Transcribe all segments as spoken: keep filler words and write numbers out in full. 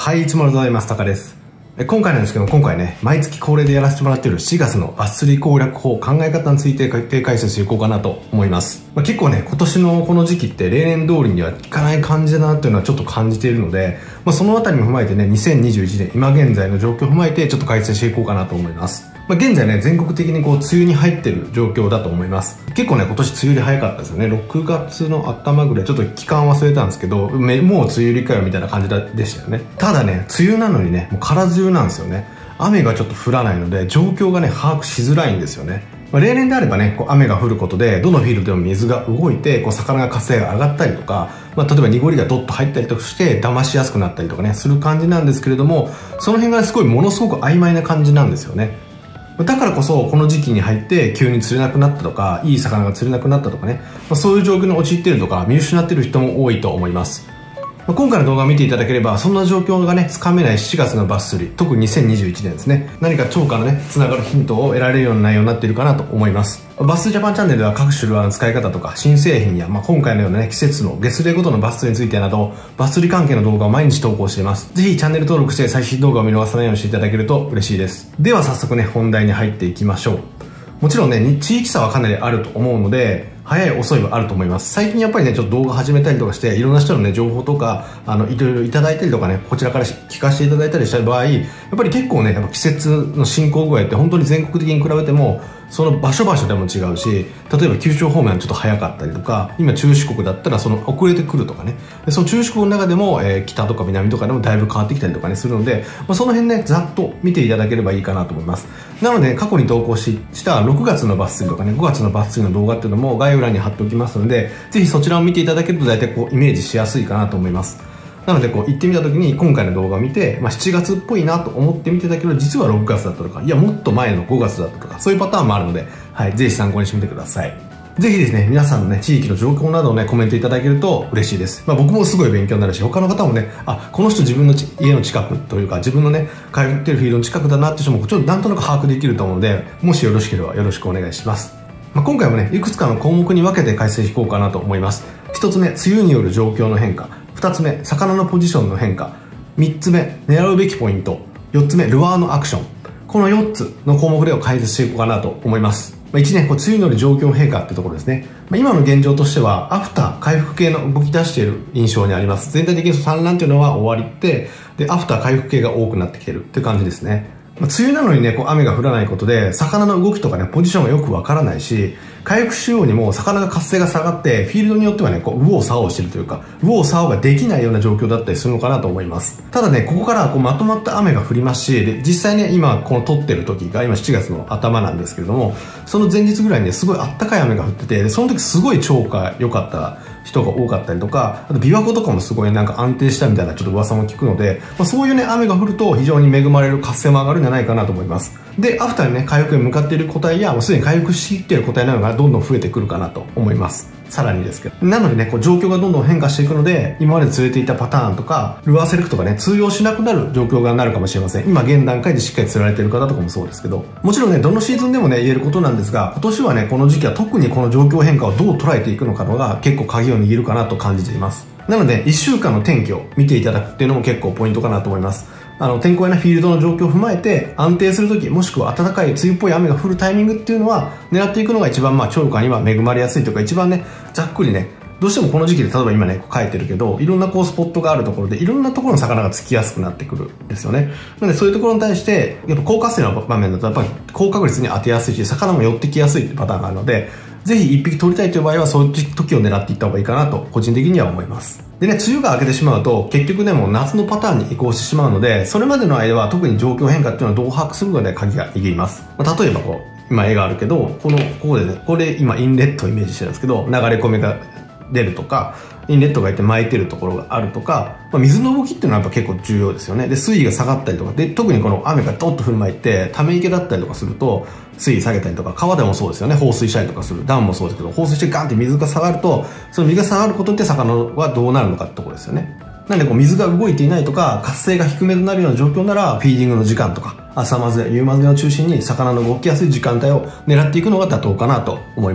はい、いつもありがとうございます。タカです。今回なんですけど、今回ね、毎月恒例でやらせてもらっているしがつのバス釣り攻略法、考え方について徹底解説していこうかなと思います。まあ、結構ね、今年のこの時期って例年通りにはいかない感じだなっていうのはちょっと感じているので、まあ、そのあたりも踏まえてね、にせんにじゅういちねん、今現在の状況を踏まえてちょっと解説していこうかなと思います。まあ、現在ね、全国的にこう、梅雨に入ってる状況だと思います。結構ね、今年梅雨入り早かったですよね。ろくがつの頭ぐらい、ちょっと期間忘れたんですけど、もう梅雨入りかよみたいな感じでしたよね。ただね、梅雨なのにね、もう空梅雨なんですよね。雨がちょっと降らないので、状況がね、把握しづらいんですよね。まあ、例年であればね、こう雨が降ることで、どのフィールドでも水が動いて、こう魚が活性が上がったりとか、まあ、例えば濁りがドッと入ったりとかして、騙しやすくなったりとかね、する感じなんですけれども、その辺がすごい、ものすごく曖昧な感じなんですよね。だからこそ、この時期に入って急に釣れなくなったとか、いい魚が釣れなくなったとかね、まあ、そういう状況に陥っているとか、見失っている人も多いと思います。まあ、今回の動画を見ていただければ、そんな状況がね、つかめないしちがつのバス釣り、特ににせんにじゅういちねんですね、何か超過のね、つながるヒントを得られるような内容になっているかなと思います。バスジャパンチャンネルでは各種ルアーの使い方とか、新製品や、まあ、今回のようなね、季節の月齢ごとのバス釣りについてなど、バス釣り関係の動画を毎日投稿しています。ぜひチャンネル登録して最新動画を見逃さないようにしていただけると嬉しいです。では早速ね、本題に入っていきましょう。もちろんね、地域差はかなりあると思うので、早い遅いはあると思います。最近やっぱりね、ちょっと動画始めたりとかして、いろんな人のね、情報とか、あの、いろいろいただいたりとかね、こちらから聞かせていただいたりした場合、やっぱり結構ね、やっぱ季節の進行具合って本当に全国的に比べても、その場所場所でも違うし、例えば九州方面はちょっと早かったりとか、今中四国だったらその遅れてくるとかね、でその中四国の中でも、えー、北とか南とかでもだいぶ変わってきたりとかね、するので、まあ、その辺ね、ざっと見ていただければいいかなと思います。なので、過去に投稿ししたろくがつのバス釣りとかね、ごがつのバス釣りの動画っていうのも概要欄に貼っておきますので、ぜひそちらを見ていただけると大体こうイメージしやすいかなと思います。なのでこう行ってみた時に今回の動画を見て、まあ、しちがつっぽいなと思ってみてたけど実はろくがつだったとか、いやもっと前のごがつだったとか、そういうパターンもあるので、はい、ぜひ参考にしてみてください。ぜひですね、皆さんのね、地域の状況などをね、コメントいただけると嬉しいです。まあ僕もすごい勉強になるし、他の方もね、あ、この人自分の家の近くというか、自分のね、通ってるフィールドの近くだなって人もちょっとなんとなく把握できると思うので、もしよろしければよろしくお願いします。まあ今回もね、いくつかの項目に分けて解説していこうかなと思います。一つ目、梅雨による状況の変化。二つ目、魚のポジションの変化。三つ目、狙うべきポイント。四つ目、ルアーのアクション。このよっつの項目で解説していこうかなと思います。いちねん、こう梅雨による状況変化ってところですね。まあ、今の現状としては、アフター回復系の動き出している印象にあります。全体的に産卵っていうのは終わりって、で、アフター回復系が多くなってきてるって感じですね。まあ、梅雨なのにね、こう雨が降らないことで、魚の動きとかね、ポジションがよくわからないし、回復しようにも魚が活性が下がって、フィールドによってはね、こう、右往左往してるというか、右往左往ができないような状況だったりするのかなと思います。ただね、ここからこうまとまった雨が降りますし、で、実際ね、今、この撮ってる時が今しちがつの頭なんですけれども、その前日ぐらいにね、すごいあったかい雨が降ってて、で、その時すごい超過良かった人が多かったりとか、あと琵琶湖とかもすごいなんか安定したみたいなちょっと噂も聞くので、まあ、そういうね、雨が降ると非常に恵まれる活性も上がるんじゃないかなと思います。で、アフターにね、回復に向かっている個体や、もうすでに回復していっている個体などがどんどん増えてくるかなと思います。さらにですけど。なのでね、こう状況がどんどん変化していくので、今まで釣れていたパターンとか、ルアーセレクトがね、通用しなくなる状況がなるかもしれません。今現段階でしっかり釣られている方とかもそうですけど、もちろんね、どのシーズンでもね、言えることなんですが、今年はね、この時期は特にこの状況変化をどう捉えていくのかのが結構鍵を握るかなと感じています。なので、いっしゅうかんの天気を見ていただくっていうのも結構ポイントかなと思います。あの、天候やなフィールドの状況を踏まえて、安定するとき、もしくは暖かい梅雨っぽい雨が降るタイミングっていうのは、狙っていくのが一番、まあ、長期には恵まれやすいというか、一番ね、ざっくりね、どうしてもこの時期で、例えば今ね、書いてるけど、いろんなこうスポットがあるところで、いろんなところの魚がつきやすくなってくるんですよね。なので、そういうところに対して、やっぱ高活性の場面だと、やっぱり高確率に当てやすいし、魚も寄ってきやすいってパターンがあるので、ぜひ一匹取りたいという場合は、そういう時を狙っていった方がいいかなと、個人的には思います。でね、梅雨が明けてしまうと、結局ね、もう夏のパターンに移行してしまうので、それまでの間は特に状況変化っていうのはどう把握するので鍵が握ります。まあ、例えばこう、今絵があるけど、この、ここでね、これ今インレットをイメージしてるんですけど、流れ込みが出るとか、インレットがいて巻いてるところがあるとか、まあ、水の動きっていうのはやっぱ結構重要ですよね。で、水位が下がったりとか、で、特にこの雨がドッと降る前って、ため池だったりとかすると、水位下げたりとか、川でもそうですよね。放水したりとかする。ダムもそうですけど、放水してガンって水が下がると、その水が下がることで魚はどうなるのかってところですよね。なんでこう水が動いていないとか、活性が低めとなるような状況なら、フィーディングの時間とか、朝まぜ、夕まぜを中心に魚の動きやすい時間帯を狙っていくのが妥当かなと思います。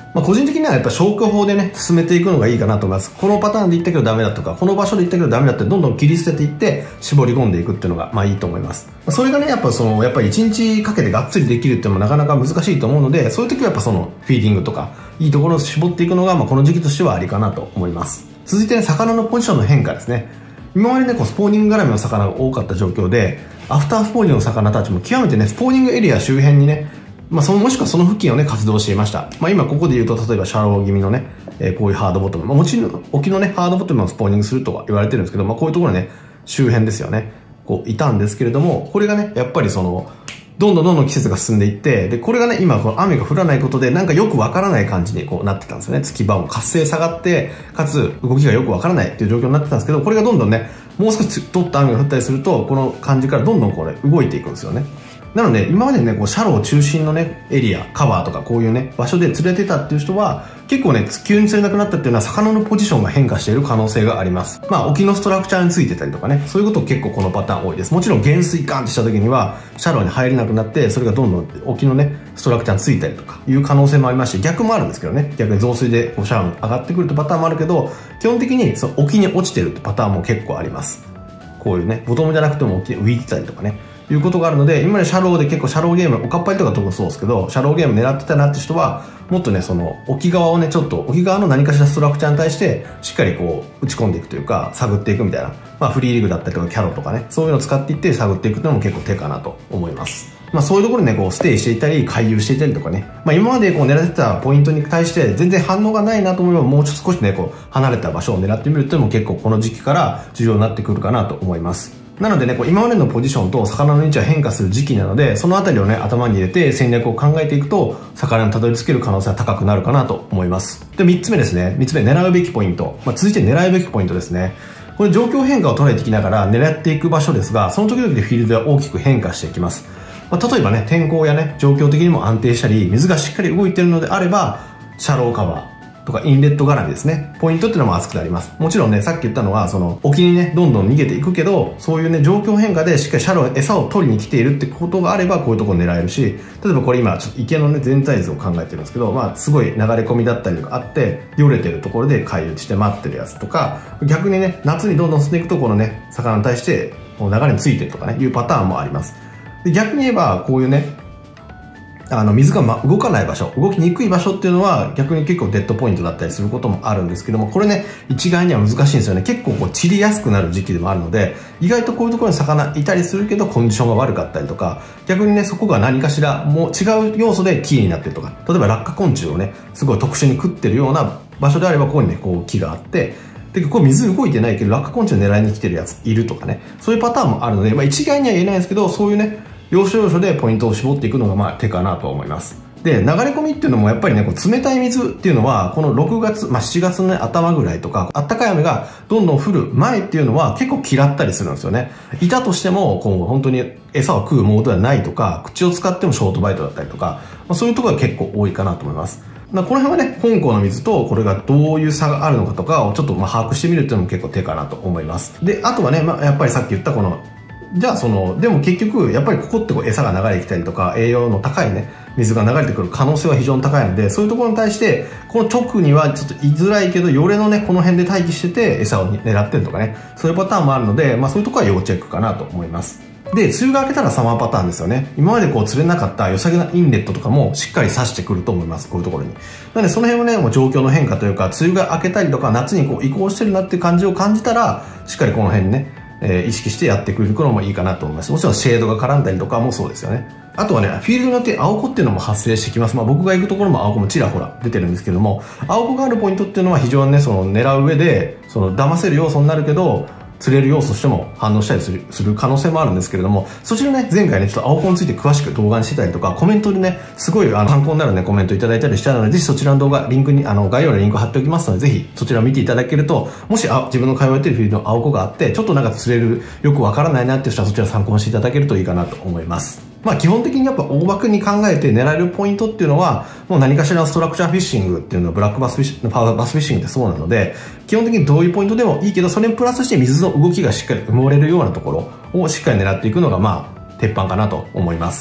まあ個人的にはやっぱ消去法でね、進めていくのがいいかなと思います。このパターンで行ったけどダメだとか、この場所で行ったけどダメだってどんどん切り捨てていって絞り込んでいくっていうのがまあいいと思います。それがね、やっぱその、やっぱりいちにちかけてがっつりできるっていうのもなかなか難しいと思うので、そういう時はやっぱそのフィーディングとか、いいところを絞っていくのがまあこの時期としてはありかなと思います。続いてね、魚のポジションの変化ですね。今までね、こうスポーニング絡みの魚が多かった状況で、アフタースポーニングの魚たちも極めてね、スポーニングエリア周辺にね、まあ、そのもしくはその付近をね、活動していました。まあ、今ここで言うと、例えばシャロー気味のね、えー、こういうハードボトム。まあ、もちろん、沖のね、ハードボトムをスポーニングするとは言われてるんですけど、まあ、こういうところね、周辺ですよね。こう、いたんですけれども、これがね、やっぱりその、どんどんどんどん季節が進んでいって、で、これがね、今、この雨が降らないことで、なんかよくわからない感じにこうなってたんですよね。月場も活性下がって、かつ動きがよくわからないっていう状況になってたんですけど、これがどんどんね、もう少し取った雨が降ったりすると、この感じからどんどんこれ動いていくんですよね。なので、今までね、こう、シャロー中心のね、エリア、カバーとかこういうね、場所で釣れてたっていう人は、結構ね、急に釣れなくなったっていうのは、魚のポジションが変化している可能性があります。まあ、沖のストラクチャーについてたりとかね、そういうこと結構このパターン多いです。もちろん、減水ガンってした時には、シャローに入れなくなって、それがどんどん沖のね、ストラクチャーについたりとかいう可能性もありますし、逆もあるんですけどね、逆に増水でこうシャローに上がってくるってパターンもあるけど、基本的にその沖に落ちてるってパターンも結構あります。こういうね、ボトムじゃなくても沖に浮いてたりとかね、いうことがあるので、今までシャローで結構シャローゲーム、おかっぱりとか特にそうですけど、シャローゲーム狙ってたなって人は、もっとね、その、沖側をね、ちょっと、沖側の何かしらストラクチャーに対して、しっかりこう、打ち込んでいくというか、探っていくみたいな。まあ、フリーリグだったりとか、キャロとかね、そういうのを使っていって探っていくっていうのも結構手かなと思います。まあ、そういうところでね、こう、ステイしていたり、回遊していたりとかね。まあ、今までこう、狙ってたポイントに対して、全然反応がないなと思えば、もうちょっと少しね、こう、離れた場所を狙ってみるっていうのも結構この時期から重要になってくるかなと思います。なのでね、こう今までのポジションと魚の位置は変化する時期なので、そのあたりをね、頭に入れて戦略を考えていくと、魚にたどり着ける可能性は高くなるかなと思います。で、みっつめですね。みっつめ、狙うべきポイント。まあ、続いて狙うべきポイントですね。これ状況変化を捉えていきながら狙っていく場所ですが、その時々でフィールドは大きく変化していきます。まあ、例えばね、天候やね、状況的にも安定したり、水がしっかり動いているのであれば、シャローカバー。とかインレット絡みですね。ポイントっていうのも厚くなります。もちろんね、さっき言ったのは、その、沖にね、どんどん逃げていくけど、そういうね、状況変化でしっかりシャロー、餌を取りに来ているってことがあれば、こういうところ狙えるし、例えばこれ今、ちょっと池のね、全体図を考えてるんですけど、まあ、すごい流れ込みだったりとかあって、よれてるところで回遊して待ってるやつとか、逆にね、夏にどんどん進んでいくと、このね、魚に対して、この流れについてるとかね、いうパターンもあります。で、逆に言えば、こういうね、あの、水がま動かない場所、動きにくい場所っていうのは逆に結構デッドポイントだったりすることもあるんですけども、これね、一概には難しいんですよね。結構こう散りやすくなる時期でもあるので、意外とこういうところに魚いたりするけどコンディションが悪かったりとか、逆にね、そこが何かしらもう違う要素でキーになってるとか、例えば落下昆虫をね、すごい特殊に食ってるような場所であれば、ここにね、こう木があって、で、こう水動いてないけど落下昆虫を狙いに来てるやついるとかね、そういうパターンもあるので、まあ一概には言えないんですけど、そういうね、要所要所でポイントを絞っていくのがまあ手かなと思います。で、流れ込みっていうのもやっぱりね、こう冷たい水っていうのは、このろくがつ、まあしちがつの、ね、頭ぐらいとか、あったかい雨がどんどん降る前っていうのは結構嫌ったりするんですよね。いたとしても、こう本当に餌を食うモードではないとか、口を使ってもショートバイトだったりとか、まあ、そういうところが結構多いかなと思います。まあこの辺はね、本校の水とこれがどういう差があるのかとかをちょっとまあ把握してみるっていうのも結構手かなと思います。で、あとはね、まあやっぱりさっき言ったこの、じゃあその、でも結局、やっぱりここってこう餌が流れてきたりとか、栄養の高いね、水が流れてくる可能性は非常に高いので、そういうところに対して、この直にはちょっと言いづらいけど、よれのね、この辺で待機してて、餌を狙ってるとかね、そういうパターンもあるので、まあそういうところは要チェックかなと思います。で、梅雨が明けたらサマーパターンですよね。今までこう釣れなかった良さげなインレットとかもしっかり刺してくると思います。こういうところに。なのでその辺はね、もう状況の変化というか、梅雨が明けたりとか、夏にこう移行してるなっていう感じを感じたら、しっかりこの辺にね、えー、意識してやってくれるのもいいかなと思います。もちろんシェードが絡んだりとかもそうですよね。あとはね、フィールドによって青子っていうのも発生してきます。まあ僕が行くところも青子もちらほら出てるんですけども、青子があるポイントっていうのは非常にね、その狙う上で、その騙せる要素になるけど、釣れる要素としても反応したりする、する可能性もあるんですけれども、そちらね、前回ね、ちょっと青子について詳しく動画にしてたりとか、コメントでね、すごいあの参考になるね、コメントいただいたりしたので、ぜひそちらの動画、リンクに、あの、概要欄にリンク貼っておきますので、ぜひそちらを見ていただけると、もし、あ、自分の通っているフィールドの青子があって、ちょっとなんか釣れる、よくわからないなっていう人はそちら参考にしていただけるといいかなと思います。まあ基本的にやっぱ大枠に考えて狙えるポイントっていうのは、もう何かしらのストラクチャーフィッシングっていうのはブラックバスフィッシング、パワーバスフィッシングってそうなので、基本的にどういうポイントでもいいけど、それにプラスして水の動きがしっかり埋もれるようなところをしっかり狙っていくのがまあ、鉄板かなと思います。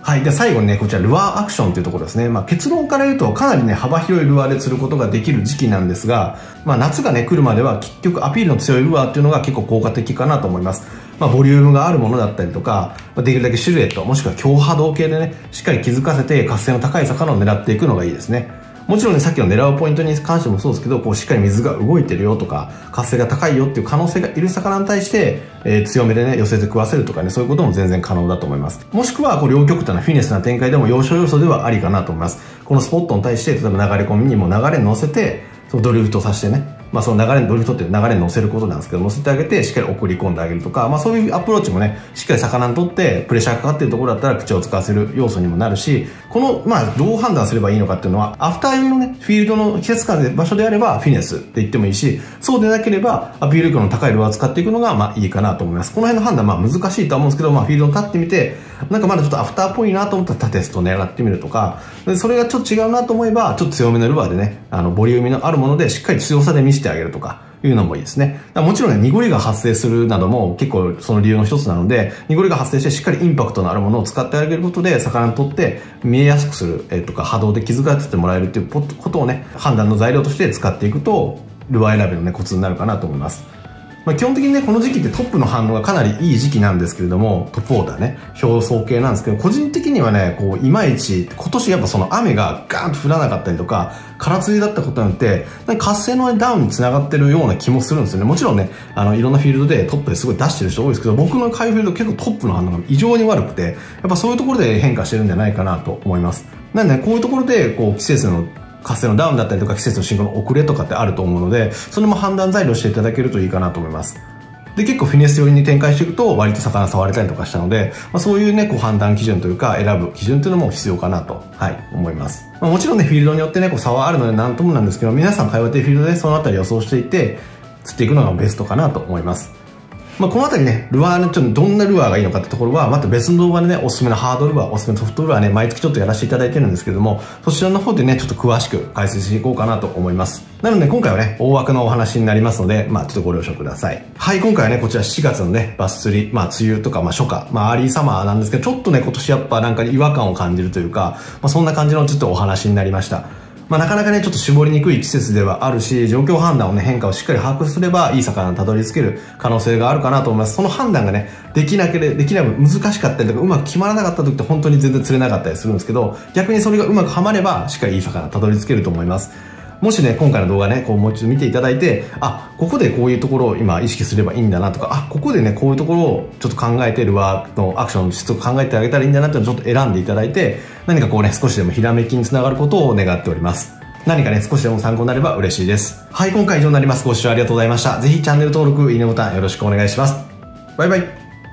はい。で、最後にね、こちらルアーアクションというところですね。まあ結論から言うとかなりね、幅広いルアーで釣ることができる時期なんですが、まあ夏がね、来るまでは結局アピールの強いルアーっていうのが結構効果的かなと思います。まあボリュームがあるものだったりとか、できるだけシルエット、もしくは強波動系でね、しっかり気づかせて活性の高い魚を狙っていくのがいいですね。もちろんね、さっきの狙うポイントに関してもそうですけど、こうしっかり水が動いてるよとか、活性が高いよっていう可能性がいる魚に対して、えー、強めでね、寄せて食わせるとかね、そういうことも全然可能だと思います。もしくは、こう両極端なフィネスな展開でも要所要所ではありかなと思います。このスポットに対して、例えば流れ込みにも流れに乗せて、そのドリフトさせてね、まあその流れに、ドリフトって流れに乗せることなんですけど、乗せてあげて、しっかり送り込んであげるとか、まあそういうアプローチもね、しっかり魚にとってプレッシャーかかってるところだったら口を使わせる要素にもなるし、この、まあどう判断すればいいのかっていうのは、アフター寄りのね、フィールドの季節感で場所であればフィネスって言ってもいいし、そうでなければアピール力の高いルアーを使っていくのが、まあいいかなと思います。この辺の判断、まあ難しいとは思うんですけど、まあフィールドに立ってみて、なんかまだちょっとアフターっぽいなと思ったらテストを狙ってみるとか、でそれがちょっと違うなと思えば、ちょっと強めのルアーでね、あの、ボリュームのあるものでしっかり強さで見せてあげるとか、いうのもいいですね。もちろんね、濁りが発生するなども結構その理由の一つなので、濁りが発生してしっかりインパクトのあるものを使ってあげることで、魚にとって見えやすくする、えー、とか波動で気づかせてもらえるっていうことをね、判断の材料として使っていくと、ルアー選びのね、コツになるかなと思います。まあ、基本的にね、この時期ってトップの反応がかなりいい時期なんですけれども、トップウォーターね、表層系なんですけど、個人的にはね、こう、いまいち、今年やっぱその雨がガーンと降らなかったりとか、空梅雨だったことによって、活性のダウンに繋がってるような気もするんですよね。もちろんね、あの、いろんなフィールドでトップですごい出してる人多いですけど、僕の買いフィールド結構トップの反応が異常に悪くて、やっぱそういうところで変化してるんじゃないかなと思います。なんでね、こういうところで、こう、季節の活性のダウンだったりとか季節の進行の遅れとかってあると思うので、それも判断材料していただけるといいかなと思います。で、結構フィネス寄りに展開していくと割と魚触れたりとかしたので、まあ、そういうね、こう判断基準というか選ぶ基準というのも必要かなと、はい、思います。まあ、もちろんね、フィールドによってね、こう差はあるので何ともなんですけど、皆さん通っているフィールドでそのあたり予想していて、釣っていくのがベストかなと思います。まあ、このあたりね、ルアーのちょっとどんなルアーがいいのかってところは、また別の動画でね、おすすめのハードルアー、おすすめのソフトルアーね、毎月ちょっとやらせていただいてるんですけども、そちらの方でね、ちょっと詳しく解説していこうかなと思います。なので今回はね、大枠のお話になりますので、まあちょっとご了承ください。はい、今回はね、こちらしちがつのね、バス釣り、まあ梅雨とか、まあ初夏、まあアーリーサマーなんですけど、ちょっとね、今年やっぱなんか違和感を感じるというか、まあそんな感じのちょっとお話になりました。まあなかなかね、ちょっと絞りにくい季節ではあるし、状況判断をね、変化をしっかり把握すれば、いい魚にたどり着ける可能性があるかなと思います。その判断がね、できなければ、できない分難しかったりとか、うまく決まらなかった時って本当に全然釣れなかったりするんですけど、逆にそれがうまくはまれば、しっかりいい魚にたどり着けると思います。もしね、今回の動画ね、こうもう一度見ていただいて、あ、ここでこういうところを今意識すればいいんだなとか、あ、ここでね、こういうところをちょっと考えて、ルアーのアクションの質を考えてあげたらいいんだなっていうのをちょっと選んでいただいて、何かこうね、少しでもひらめきにつながることを願っております。何かね、少しでも参考になれば嬉しいです。はい、今回以上になります。ご視聴ありがとうございました。ぜひチャンネル登録、いいねボタンよろしくお願いします。バイバイ。